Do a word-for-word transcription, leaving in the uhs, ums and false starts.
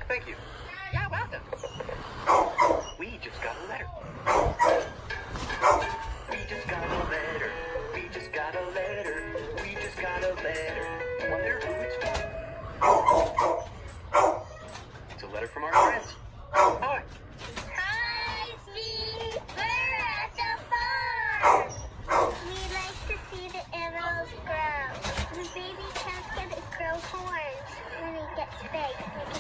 Thank you. You're welcome. We just got a letter. We just got a letter. We just got a letter. We just got a letter. Wonder who it's for. It's a letter from our friends. Hi. Hi, Steve. We're at the farm. We like to see the animals grow. The baby cats get grow horns when he gets big.